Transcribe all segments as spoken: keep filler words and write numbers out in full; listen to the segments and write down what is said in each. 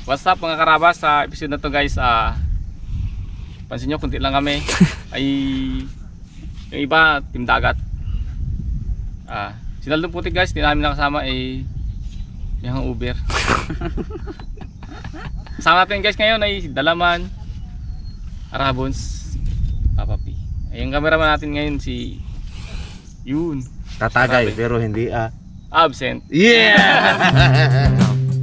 What's up mga karabas, sa episode na to guys, ah pansin nyo, kunti lang kami. Ay yung iba, team dagat. Ah, sinaldong putik guys, hindi namin nakasama ay yung Uber. Kasama natin guys ngayon ay Dalaman, Arabons, Papa P. Ay yung cameraman natin ngayon si yun. Tatagay pero hindi ah absent. Yeah!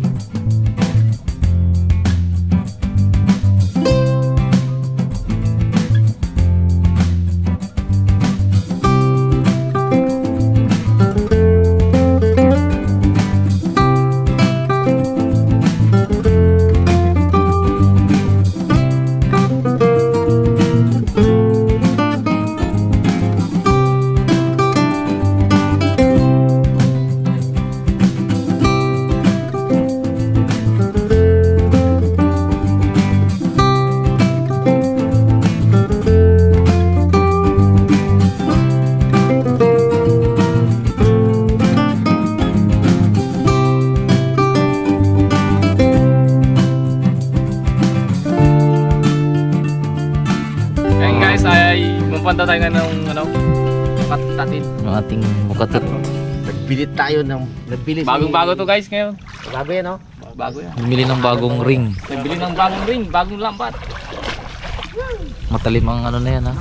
Punta tayo nga ng ano, mukatatin. Yung ating mukatat. Nagbilit tayo ng nagbilit. Bagong bago to guys ngayon. Bago yan, no? Bago yan. Bumili ng bagong ring. Nagbili ng bagong ring, bagong lambat. Matalim ang ano na yan ha.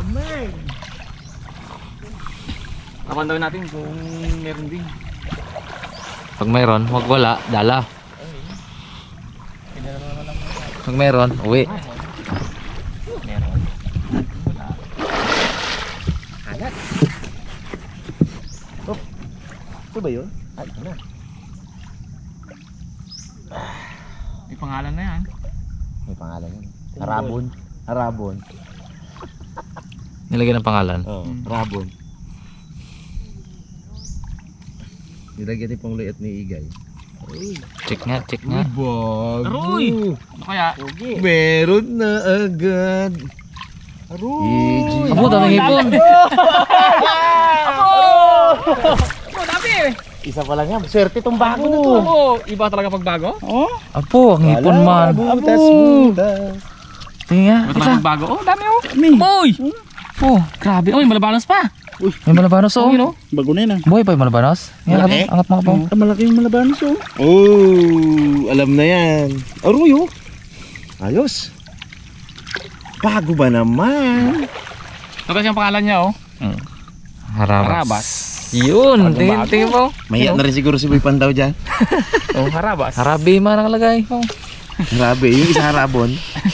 Kapan daw natin kung meron din. Pag mayroon, wag wala, dala. Pag mayroon, uwi. Ito ba yun? Ay, ito na. May pangalan na yan. May pangalan yan. Harabon. Harabon. Nilagyan ng pangalan. Oo, oh, Harabon. Nilagyan din pang liit ni Igay. Check nga, check nga. Bago. Aroy! Ano kaya? Meron na agad. Aroy! Abo, daming hipon. Abo! Abo, dami eh! Isa pa lang yan. Swerte tong bago na to. Oo, iba talaga pag bago? Oo. Apo, ang hipon man. Butas, butas. Tingin nga. Iba talaga pag bago? Oo, dami oh. Boy! Oh, grabe. Uy, malabanos pa. Uy, may malabanos oh. Uy, no? Bago na yun ah. Boy, pa yung malabanos. Yan, Malaki? angat, angat mga po. Ah, malaki yung malabanos oh. Oh, alam na yan. Aroy, oh. Ayos. Bago ba naman? Ito kasi ang pangalan niya oh. Harabas. Harabas. Yun, Bagong tingin, bago. tingin mo. Maya na rin siguro si Boy Pandaw dyan. Oh, Harabas. Harabi man ang lagay. Oh. Grabe, yung isa harabon.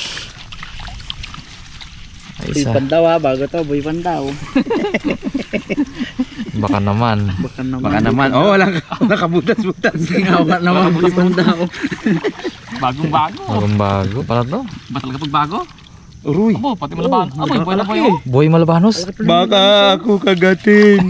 Ay, Boy isa. Pandaw ah, bago to, Boy Pandaw. Baka naman. Baka naman. Baka naman, oh, walang nakabutas-butas. Baka naman Boy Pandaw. Bagong bago. Bagong bago. Pala to. Ba talaga pag bago? Uruy. Abo, pati malabanos. Abo, boy na boy oh. Boy malabanos. Baka ako kagatin.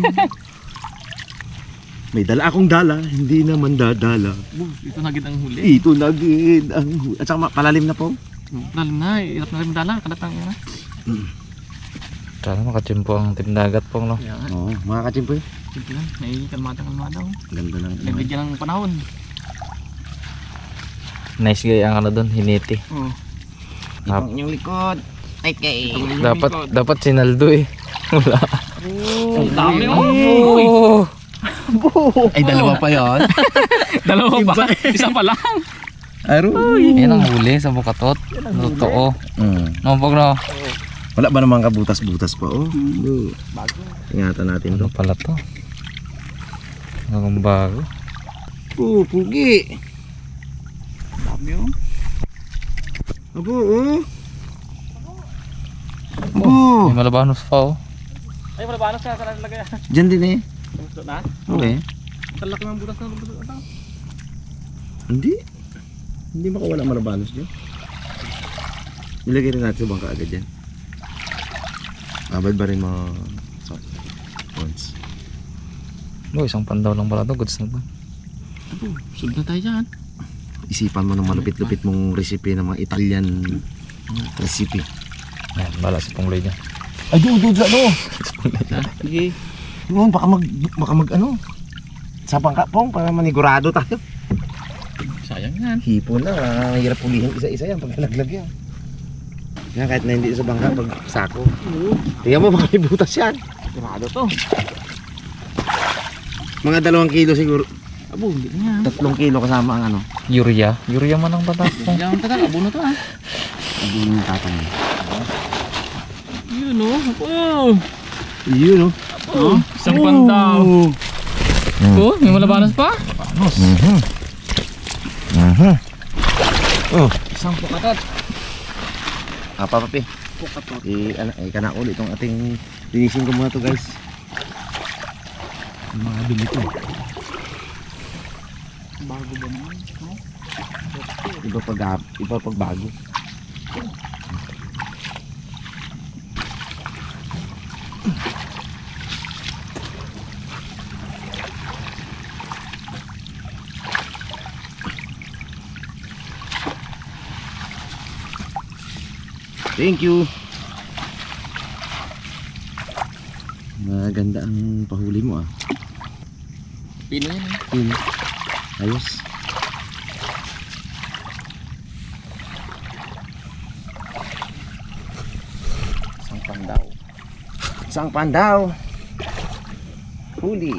May dala akong dala, hindi naman dadala. Abo, ito na gid ang huli. Ito na gid ang hu- at saka ma- palalim na po. Lalim na, hirap na rin dala. Kalatang yan ah. Sana makachimpo ang tindagat po, no? Yan. Oo, mga kachimpoy. Simple lang. May kalmada-kalmada oh. Ganda ng Nabigyan ng panahon. Nice guy ang ano doon, hiniti. Oo. Ipang yung likod. Ay kay. Dapat dapat sinaldo eh. Wala. Oh, dami oh. Uy. Oh. Ay dalawa pa 'yon. Dalawa ba? Isa pa lang. Aroy. Yan ang huli sa bukatot. Totoo. Mm. Nampag na. Wala ba namang kabutas-butas pa oh? Bago. Ingatan natin Ano 'to. pala to? Bagong bago. Oh, pugi. Dami oh. Abo, oh. Abo. May malabanos pa oh. Ay, malabanos ka. Saan nalagay? Diyan din eh. Gusto na? Okay. Talak ng butas na butas na. Hindi. Hindi makawala marabanos dyan. Nilagay rin natin sa bangka agad dyan. Abad ba rin mga soft ones. Oh, isang pandaw lang pala to. Goods na to. Abo, sud na tayo dyan. Isipan mo ng malupit-lupit mong recipe ng mga Italian recipe. Ayan, bala si Pongloy niya. Ay, doon, doon, doon. Sige. Yun, baka mag, baka mag ano. Sa bangka pong para manigurado tayo. Sayang Yan. Hipon na, ah, hirap pulihin isa-isa yan pag nalaglag yan. Yan, kahit na hindi sa bangka, pag sako. Tingnan mo, baka may butas yan. Sigurado to. Mga dalawang kilo siguro. Abo, hindi na yan. Tatlong kilo kasama ang ano. Urea. Urea man ang patak po. Yan tatak, abo na to ah. Abo yung tatang niya. Yun oh. Oh. Yun oh. Oh. Isang pandaw. Oh, may malabanas pa? Mhm. Mhm. Oh, Isang pukatot. apa papi? Pukatot. Eh, ano, eh, kana ulit itong ating linisin ko muna to guys. Ang mga dumi to. Bago ba naman? No? Iba pag, iba pag bago. Thank you. Maganda ang pahuli mo ah. Pino yan eh. Yun. Ayos. Isang pandaw. Isang pandaw. Huli.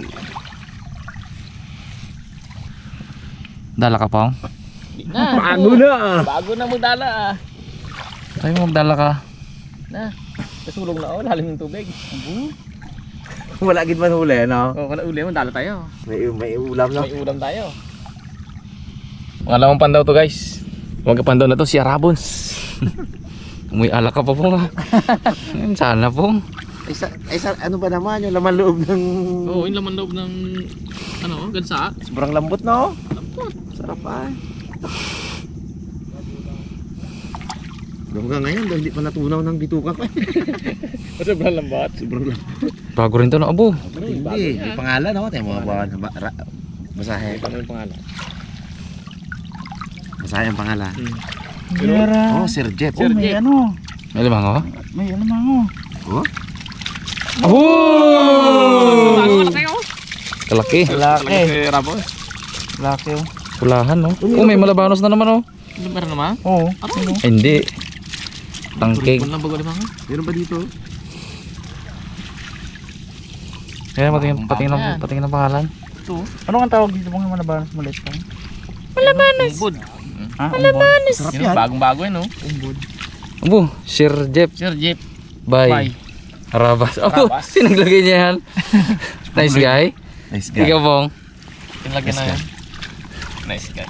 Dala ka pong? Hindi na. Bago na. Bago na magdala ah. Tayo magdala ka. Na. Nasulong na oh, lalim ng tubig. Abo. Wala gid man huli, no? Oh, kala uli mo, dala tayo. May, may ulam no? May ulam tayo. Pangalawang pandaw to guys. Mga pandaw na to, si Arabons. Umuwi ala ka pa po. Sana po. Ay, sa, ay sa, ano ba naman yung laman loob ng... Oo, oh, yung laman loob ng ano, gansa. Sobrang lambot, no? Lambot. Sarap ah. Hanggang ngayon, dahil hindi pa natunaw ng bituka ko. Sobrang lambat. Sobrang lambot. Bago rin to no, abo. Hindi, may pangalan, no? Tayo mga ba, ba, ra- basahin. Ano yung pangalan? Basahin ang pangalan. Mera. Oh, Sir Jeff. Oh, may ano. May limang ako? May ano mango. Oh? Bago na tayo. Kalaki. Laki. Arabons. Laki oh. Pulahan no. Oh, may malabanos na naman oh. Ano meron naman? Oo. Ano? Hindi. Tangkig. Lang bago limang. Meron ba dito? Kaya patingin, patingin, ng, patingin ng pangalan. Ito. Ano ang tawag dito mga malabanos maliit pa? Umbod. Ah, malabanos. Sarap Yun, yan. bagong bago yan oh. Umbod. Abo, Sir Jeff. Sir Jeep. Bye. Bye. Harabas. Oh, Harabas. sinaglagay niya yan. Nice guy. Nice guy. Ikaw pong. Yung lagyan na Nice yan. Nice guy.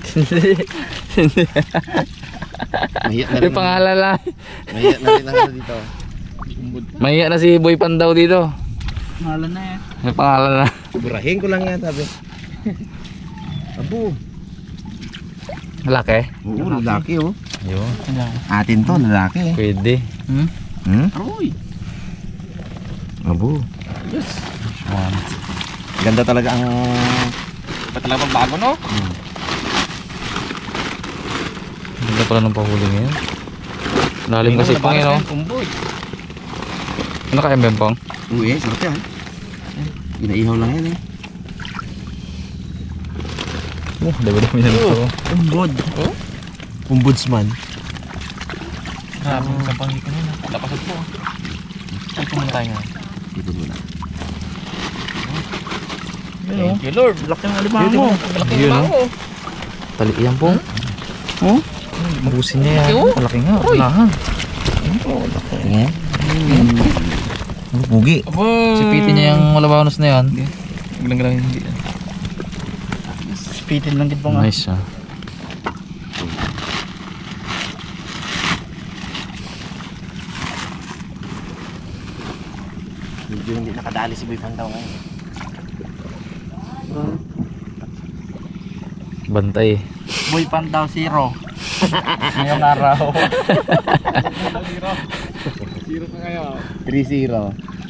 Mahiya na May rin. pangalan lang. Mahiya na rin ang ano dito. Umbod. Mahiya na si Boy Pandaw dito. Ngalan na yan. May pangalan na. Burahin ko lang yan, sabi. Abo. Laki. Oo, lalaki oh. Ayun. Atin to, lalaki. Pwede. Hmm? Hmm? Aroy. Abo. Yes. Ganda talaga ang... Ba talaga pang bago no? Hmm. Ganda pala ng pahuli ngayon. Lalim kasi pang yun oh. Umbod. Ano kaya ba yung pang? Uy, eh, sarap yan. Inaihaw lang yan eh. Oh, dami-dami na nito. Umbod. Ombudsman. Grabe yung isang panghikan yun ah. Lapasot po. Saan po muna tayo ngayon? Dito muna. Thank you Lord. Laki ng alimango. Malaki Yun, yung bango. Tali yan pong. Oh? Mabusin niya Laki, yan. oh. Malaki nga. Unahan. Tingin. Pugi. Abo. Sipitin niya yung malabanos na yan. Galang-galang hindi. Spitin lang dito nga. Nice ah. Medyo hindi nakadali si Boy Pandaw ngayon. Bantay. Boy Pandaw Zero. Ngayong araw. Zero na kayo. three zero.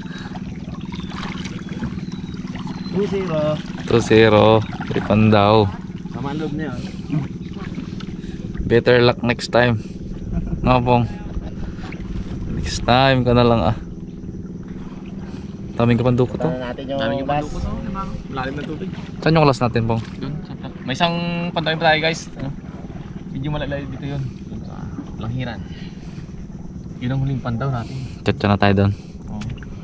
two zero. two zero. Pandaw. Tama ang loob na yun. Better luck next time. Nga pong. Next time ka na lang ah. Taming kapanduko to. Tama natin yung Dami yung bus. banduko to. Malalim na tubig. Saan yung class natin pong? Doon. May isang pandaw pa tayo guys. Ano? medyo malayo dito yun. Yun sa Langhiran. Yun ang huling pandaw natin. Chat na tayo doon. Oh.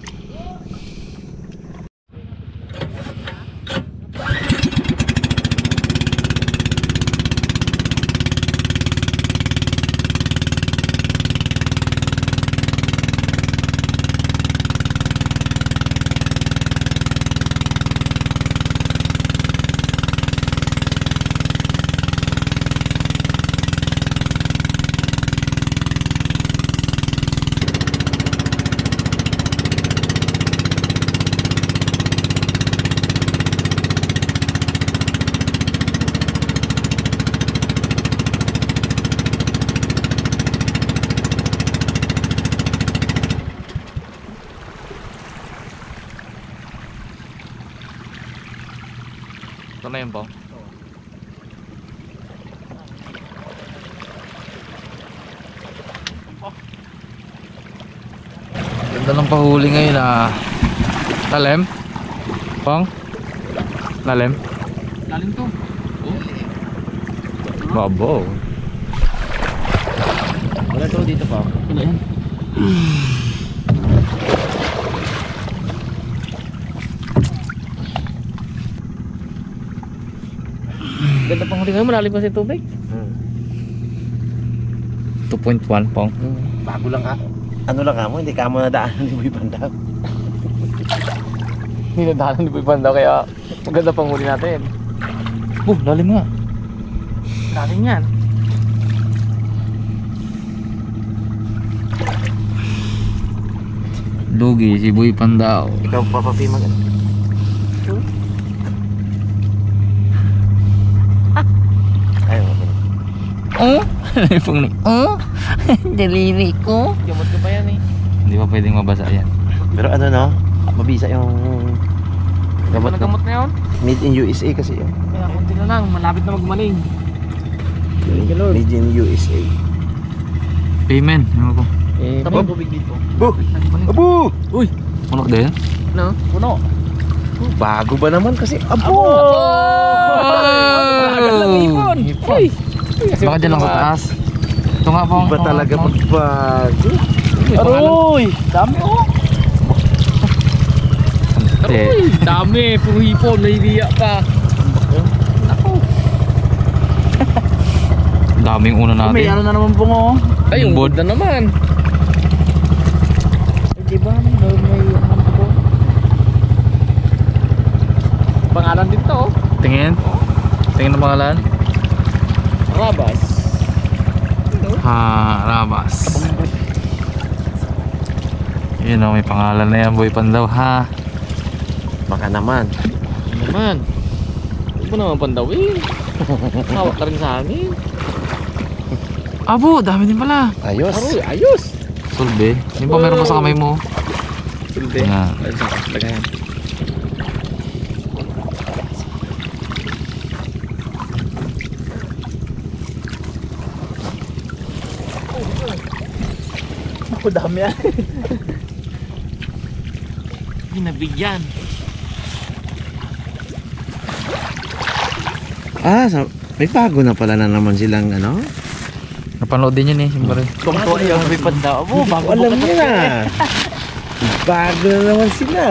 Ito na yun, Pong. Ganda ng pahuli ngayon ah. Lalim? Pong? Lalim? Lalim to. Oh. Babo. Wala to dito pa. Wala yan. Ganda pang huli ngayon, malalim pa si tubig. Hmm. two point one, Pong. Bago lang ka. Ano lang ka mo, hindi ka mo nadaanan ni Boy Pandaw. Ninadahanan ni Boy Pandaw kaya maganda pang huli natin. Oh, lalim nga. Lalim yan. Lugi, si Boy Pandaw. Ikaw papapi mag Ayaw mo. Oh? Pong ni. Oh? Daliri ko. Gamot ko pa yan eh. Hindi pa pwedeng mabasa yan. Pero ano no, mabisa yung gamot Gamot na na. gamot na yun. Made in U S A kasi yun. Kaya kunti na lang, malapit na magmaling. Made in U S A. Payment. Ano ko? Eh, Tabog. tubig dito. Bu! Abu! Uy! Manok din? No? Puno. Bago ba naman kasi? Abu! Agad lang ipon. Uy! Baka dyan lang sa taas. Ito nga, Pong. Iba talaga magbago. Aroy! Dami oh! Hindi. Aroy! Dami! Puro hipon, nahihiya pa. Ako. Daming una natin. May ano na naman po oh. Ay, yung Bod. bod na naman. Eh, di ba? May, may ano po. Pangalan din to oh. Tingin. Tingin ng pangalan. Rabas. Ha, Rabas. Yun o, may pangalan na yan, Boy Pandaw, ha? Baka naman. Ano naman? Huwag mo naman pandawin. Hawak ka rin sa amin. Abo, dami din pala. Ayos. Aroy, ayos! Sulbe. Hindi pa meron pa sa kamay mo. Silbi. Nga. Ayos ako, lagayan. Ako dami yan. Ginabigyan. Ah, sa, may bago na pala na naman silang ano? Napanood din yun eh, siyempre. Kung to ay ang panda mo, bago Alam niyo na. Bago na naman sila.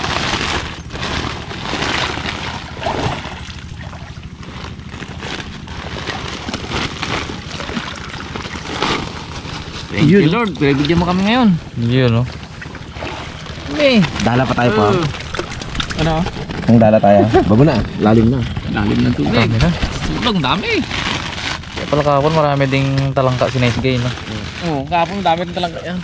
Thank you Lord, pinagbigyan mo kami ngayon. Yun o. Eh, Dala pa tayo po. ano? Kung dala tayo. Bago na. Lalim na. Lalim ng tubig. Dami na. Sulang dami. Kaya pala kahapon marami ding talangka si Nice Guy, no? Oo, kahapon dami rin talaga yan.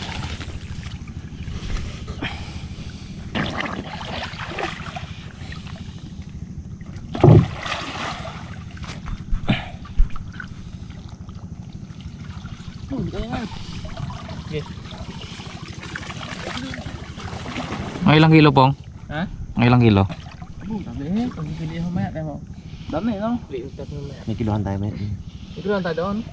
Ang ilang kilo, Pong? Ha? Ang ilang kilo? Dami, pagkikili yung mamaya, tayo mo. Dami, no? May kiluhan tayo may. Ito lang tayo doon.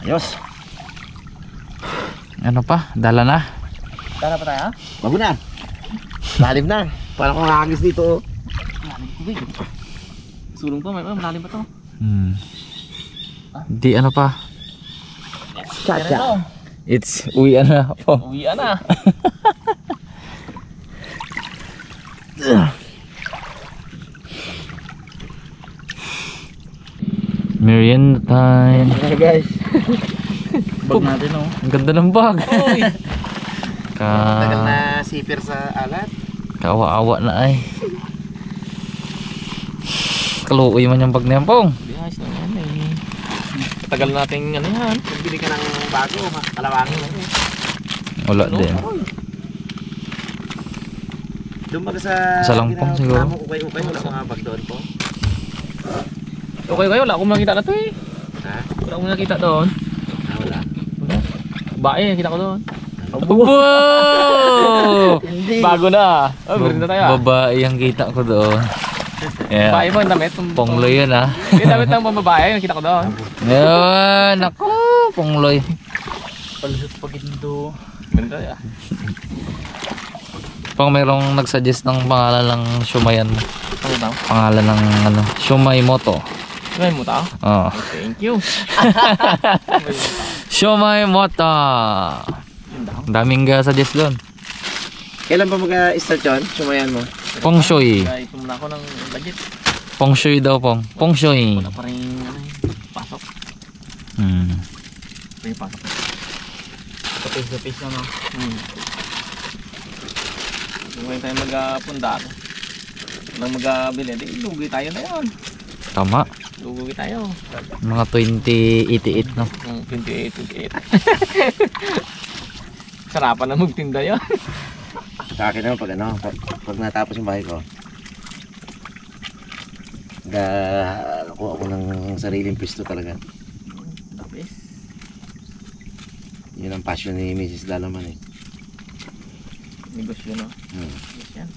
Ayos. Ano pa? Dala na? Tara pa tayo? Bago na. Lalim na. Parang kung nakagis dito. Malalim tubig. Sulong pa, may malalim pa to. Hmm. Di ano pa? Cha-cha. It's uwi na po. Uwian na. Merienda time. Ayan guys. Bag natin oh. Ang ganda ng bag. Tagal Ka na sipir sa alat. Kawa-awa na ay. Kaluoy man yung bag na yan, Pong. Hindi, ayos na yan eh. Tagal nating ano yan. Magbili ka ng bago, kalawangin mo. Wala din. Doon ba sa... Isa lang pong siguro. Ukay-ukay, wala mga bag doon po. Okay kayo, wala akong nakita na to eh. Ha? Wala akong nakita doon. Ah, wala. Bae, nakita ko doon. Wow! Bago na. Oh, meron na tayo ah. Babae ang kita ko doon. Yeah. Babae mo ang damit. Pongloy yun ah. Yung damit ng mga babae, nakita ko doon. Yan, ako, pongloy. Palusot pagindo. Ganda ya. Pang merong nagsuggest ng pangalan ng Shumayan mo. Ano daw? Pangalan ng ano, Shumay Moto. May mo tao? Oh. Thank you. Shumay Moto. Daming ga suggest doon. Kailan ba mag-start yun? Sumayan mo. Feng Shui. Kaya ito muna ako ng budget. Feng Shui daw, Pong. Feng Shui. Wala pa rin ano, eh, pasok. Hmm. May pasok. Kapis na pis na no. Hmm. Kung tayo mag-pundar. Walang mag-bili. Di, lugi tayo na yun. Tama. Lugi tayo. Mga twenty eighty-eight, no? Hmm, twenty-eight, twenty-eight. Sarapan na magtinda yun. Sa akin naman pag ano, pag, pag natapos yung bahay ko, nakuha ako ng sariling pisto talaga. Kapis. Yun ang passion ni Missus Lalaman eh. Negosyo no. Hmm. Negosyo yan.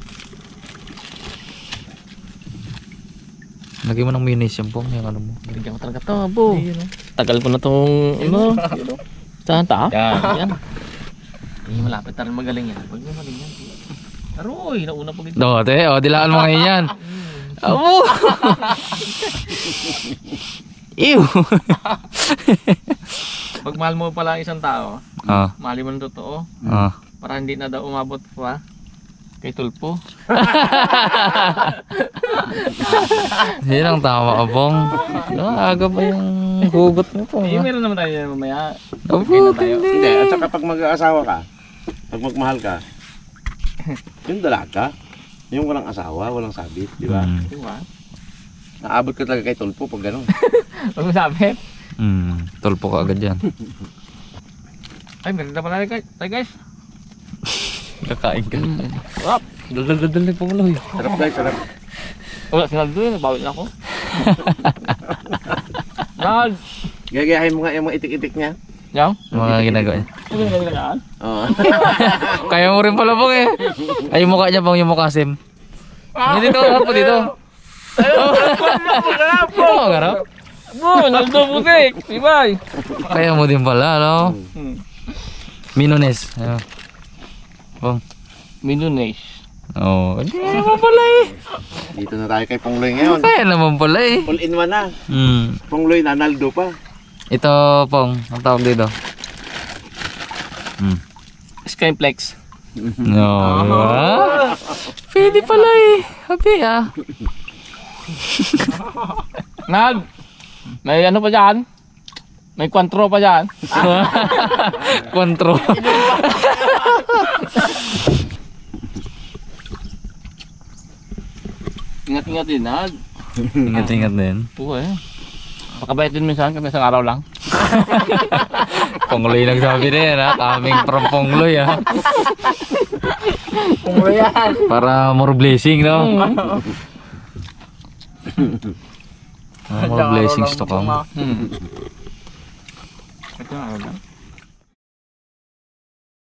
Lagyan mo ng mayonnaise yan, Pong. Yung ano mo. Bigyan ko talaga to, bo. Tagal ko na tong, ano, saan ta? Yan. Hindi malapit na rin magaling yan. Pag magaling yan. Aroy, nauna po dito. Do, te. O, dilaan mo ngayon yan. Abo! Ew! Pag mahal mo pala ang isang tao, Ah, mahalin mo ng totoo, ah. para hindi na daw umabot pa kay Tulpo. Yan ang tama ka, Pong. Ah, aga pa yung hugot mo, Pong. Eh, meron naman tayo yan mamaya. Abo, tayo. hindi. Hindi, at saka pag mag-aasawa ka, pag magmahal ka, yung dalaga, yung walang asawa, walang sabit, di ba? Hmm. Diba? Naabot ka talaga kay Tulpo pag gano'n. Huwag mo sabi. Hmm. Tulpo ka agad yan. Ay, meron na pala tayo guys. Kakain ka. Wap! Dal-dal-dal yung pangloy. Sarap guys, sarap. Wala, sinaldo yun. Bawit na ako. Nag! Gagayahin mo nga yung mga itik-itik niya. Yaw? Mga ginagawa niya. Ano yung gagawin? Oo. Kaya mo rin pala, Pong eh. Ay, yung mukha niya, Pong, yung mukha sim. Hindi dito, harap po dito. Ito ang harap. Bo, naldo putik! Sibay! Kaya mo din pala, no? Hmm. Minones. Ayun. Pong. Minunes. Oo. Oh, hindi naman pala eh. Dito na tayo kay Pongloy ngayon. Kaya naman pala eh. All in one na. Hmm. Pongloy na Naldo pa. Ito, Pong. Ang tawag dito. Hmm. Skyplex. No. Ah, pwede pala eh. Happy ah. Nag! May ano pa dyan? May kwantro pa dyan. Kontro. Ingat-ingat din, Nag. Ingat-ingat din. Oo eh. Pakabait din minsan kami isang araw lang. Pongloy nagsabi na yan ha. Coming from Pongloy ha. Punglo yan. Para more blessing no. Ah, more blessings to come. Hmm. Ito ang araw lang.